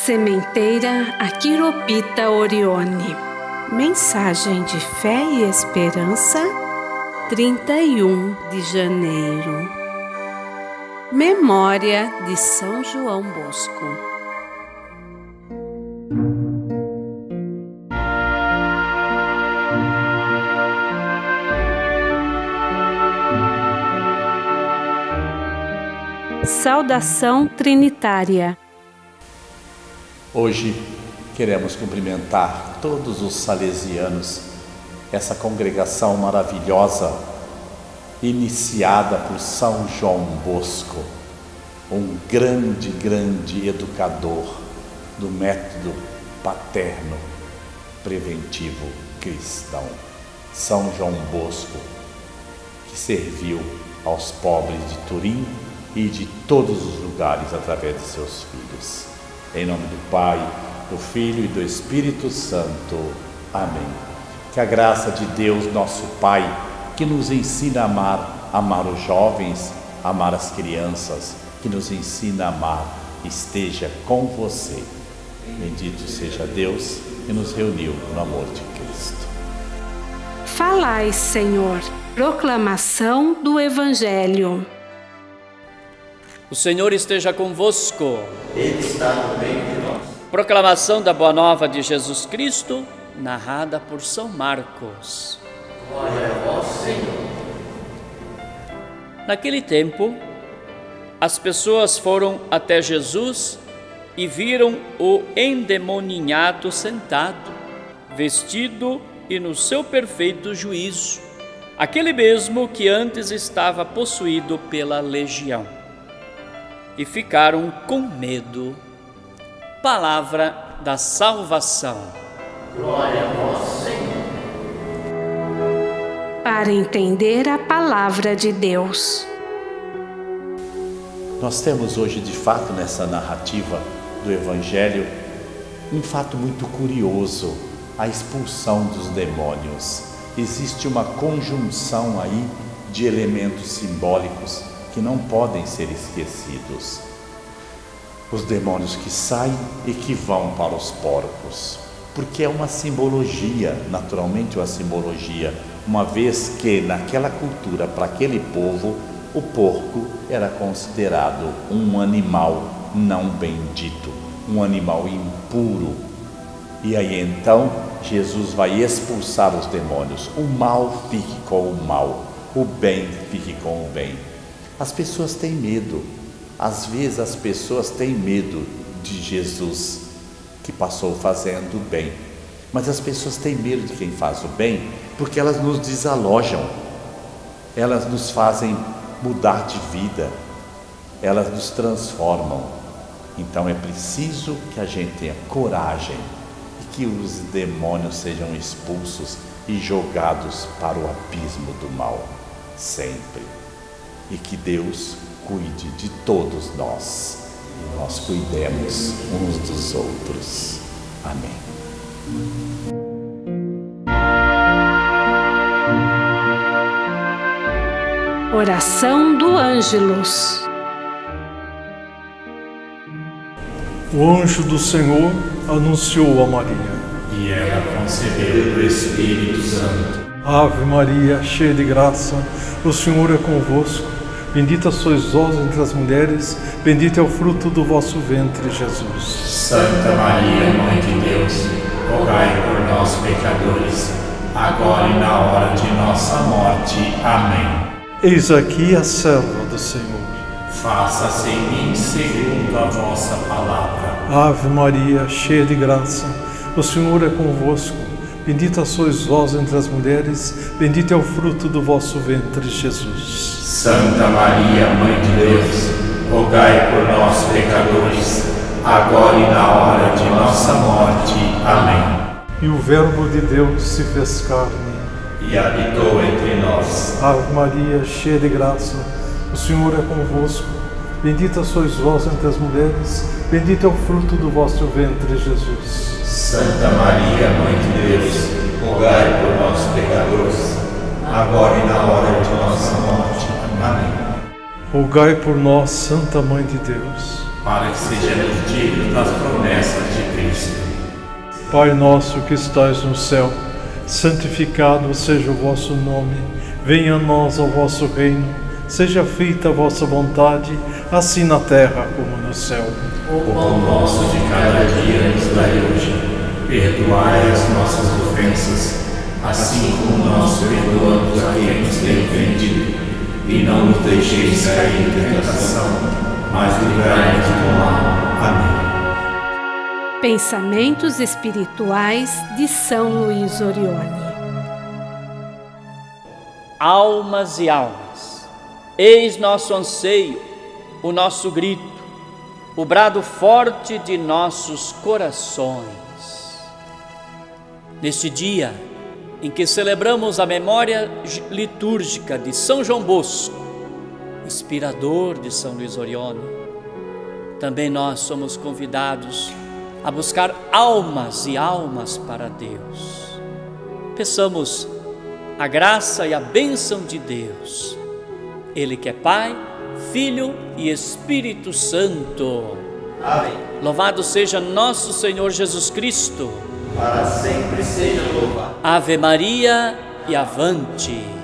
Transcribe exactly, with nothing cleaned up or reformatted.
Sementeira Aquiropita Orione. Mensagem de fé e esperança, trinta e um de janeiro. Memória de São João Bosco. Saudação trinitária. Hoje queremos cumprimentar todos os salesianos, essa congregação maravilhosa, iniciada por São João Bosco, um grande, grande educador do método paterno preventivo cristão. São João Bosco, que serviu aos pobres de Turim e de todos os lugares através de seus filhos. Em nome do Pai, do Filho e do Espírito Santo. Amém. Que a graça de Deus, nosso Pai, que nos ensina a amar, amar os jovens, amar as crianças, que nos ensina a amar, esteja com você. Bendito seja Deus que nos reuniu no amor de Cristo. Falai, Senhor, proclamação do Evangelho. O Senhor esteja convosco. Ele está no meio de nós. Proclamação da Boa Nova de Jesus Cristo, narrada por São Marcos. Glória a vós, Senhor. Naquele tempo, as pessoas foram até Jesus e viram o endemoninhado sentado, vestido e no seu perfeito juízo, aquele mesmo que antes estava possuído pela legião. E ficaram com medo. Palavra da salvação. Glória a vós, Senhor. Para entender a palavra de Deus. Nós temos hoje, de fato, nessa narrativa do Evangelho, um fato muito curioso, a expulsão dos demônios. Existe uma conjunção aí de elementos simbólicos que não podem ser esquecidos. Os demônios que saem e que vão para os porcos, porque é uma simbologia, naturalmente uma simbologia, uma vez que naquela cultura, para aquele povo, o porco era considerado um animal não bendito, um animal impuro. E aí então Jesus vai expulsar os demônios, o mal fique com o mal, o bem fique com o bem. As pessoas têm medo, às vezes as pessoas têm medo de Jesus, que passou fazendo o bem, mas as pessoas têm medo de quem faz o bem, porque elas nos desalojam, elas nos fazem mudar de vida, elas nos transformam. Então é preciso que a gente tenha coragem e que os demônios sejam expulsos e jogados para o abismo do mal, sempre. E que Deus cuide de todos nós e nós cuidemos uns dos outros. Amém. Oração do Ângelus. O anjo do Senhor anunciou a Maria. E ela concebeu do Espírito Santo. Ave Maria, cheia de graça, o Senhor é convosco. Bendita sois vós entre as mulheres, bendito é o fruto do vosso ventre, Jesus. Santa Maria, Mãe de Deus, rogai por nós, pecadores, agora e na hora de nossa morte. Amém. Eis aqui a serva do Senhor. Faça-se em mim segundo a vossa palavra. Ave Maria, cheia de graça, o Senhor é convosco. Bendita sois vós entre as mulheres, bendito é o fruto do vosso ventre, Jesus. Santa Maria, Mãe de Deus, rogai por nós, pecadores, agora e na hora de nossa morte. Amém. E o Verbo de Deus se fez carne e habitou entre nós. Ave Maria, cheia de graça, o Senhor é convosco. Bendita sois vós entre as mulheres, bendito é o fruto do vosso ventre, Jesus. Santa Maria, Mãe de Deus, rogai por nós, pecadores, agora e na hora de nossa morte. Amém. Rogai por nós, Santa Mãe de Deus, para que sejamos dignos das promessas de Cristo. Pai nosso que estais no céu, santificado seja o vosso nome. Venha a nós o vosso reino. Seja feita a vossa vontade, assim na terra como no céu. O pão nosso de cada dia nos dai hoje. Perdoai as nossas ofensas, assim como nós perdoamos a quem nos tem ofendido. E não nos deixeis cair em tentação, mas livrai-nos do mal. Amém. Pensamentos espirituais de São Luís Orione. Almas e almas, eis nosso anseio, o nosso grito, o brado forte de nossos corações. Neste dia em que celebramos a memória litúrgica de São João Bosco, inspirador de São Luís Orione, também nós somos convidados a buscar almas e almas para Deus. Peçamos a graça e a bênção de Deus, Ele que é Pai, Filho e Espírito Santo. Amém. Louvado seja nosso Senhor Jesus Cristo. Para sempre seja louvado. Ave Maria e avante.